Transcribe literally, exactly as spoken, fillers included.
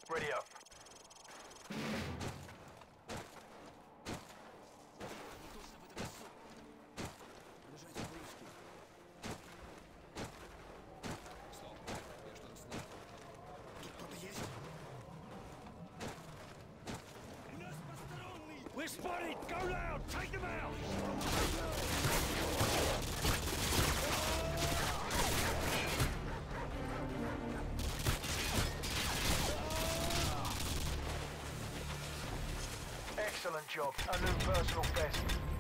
Ready up. We're spotted! Go loud! Take them out! Excellent job. A new personal best.